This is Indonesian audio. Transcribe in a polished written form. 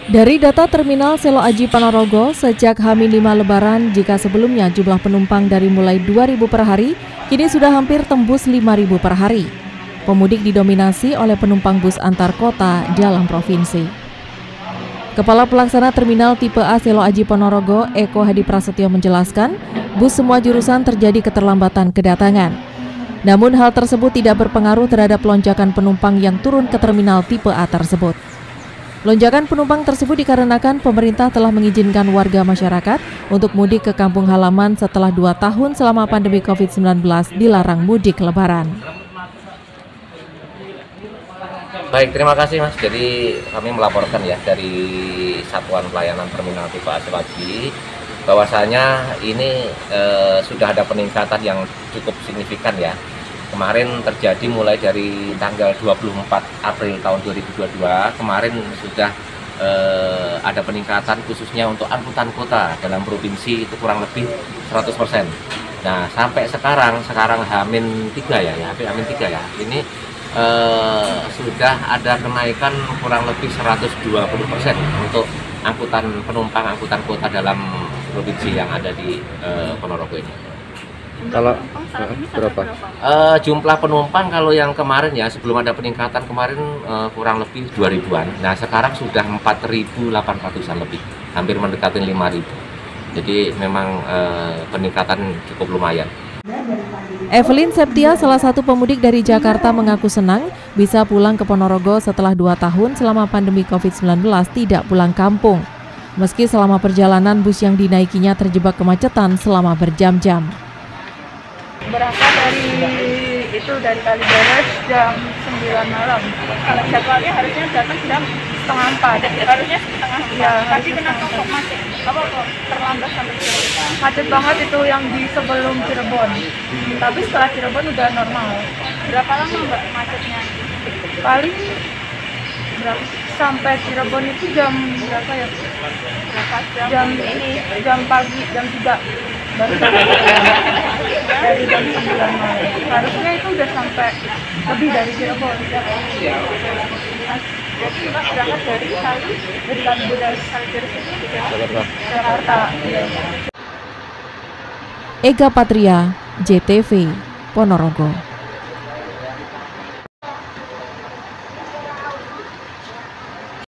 Dari data Terminal Selo Aji Ponorogo, sejak H-5 Lebaran, jika sebelumnya jumlah penumpang dari mulai 2.000 per hari, kini sudah hampir tembus 5.000 per hari. Pemudik didominasi oleh penumpang bus antar kota dalam provinsi. Kepala Pelaksana Terminal Tipe A Selo Aji Ponorogo, Eko Hadi Prasetyo menjelaskan, bus semua jurusan terjadi keterlambatan kedatangan. Namun hal tersebut tidak berpengaruh terhadap lonjakan penumpang yang turun ke Terminal Tipe A tersebut. Lonjakan penumpang tersebut dikarenakan pemerintah telah mengizinkan warga masyarakat untuk mudik ke kampung halaman setelah 2 tahun selama pandemi COVID-19 dilarang mudik lebaran. Baik, terima kasih Mas. Jadi kami melaporkan ya dari Satuan Pelayanan Terminal Tipe A Selo Aji bahwasanya ini sudah ada peningkatan yang cukup signifikan ya. Kemarin terjadi mulai dari tanggal 24 April tahun 2022, kemarin sudah ada peningkatan khususnya untuk angkutan kota dalam provinsi itu kurang lebih 100%. Nah, sampai sekarang H-3 ya, H-3 ya, ini sudah ada kenaikan kurang lebih 120% untuk angkutan penumpang, angkutan kota dalam provinsi yang ada di Ponorogo ini. Kalau berapa? Jumlah penumpang kalau yang kemarin ya sebelum ada peningkatan kemarin kurang lebih 2.000-an. Nah sekarang sudah 4.800-an lebih, hampir mendekati 5.000. Jadi memang peningkatan cukup lumayan. Evelyn Septia, salah satu pemudik dari Jakarta, mengaku senang bisa pulang ke Ponorogo setelah 2 tahun selama pandemi COVID-19 tidak pulang kampung. Meski selama perjalanan bus yang dinaikinya terjebak kemacetan selama berjam-jam. Berangkat dari Kalideres jam 9 malam. Kalau jadwalnya harusnya datang jam 3:30. Harusnya 3:30. Ya, tapi kenapa kok macet? Apa kok terlambat sampai Cirebon? Macet banget itu yang di sebelum Cirebon. Tapi setelah Cirebon udah normal. Berapa lama Mbak macetnya? Paling berapa? Sampai Cirebon itu jam berapa ya? Berapa jam? Jam pagi, jam 3. Baru dari jam 9 malam. Harusnya itu udah sampai lebih dari Cirebon. Jadi Mbak berangkat dari Kalideres itu Jakarta. Ega Patria, JTV, Ponorogo.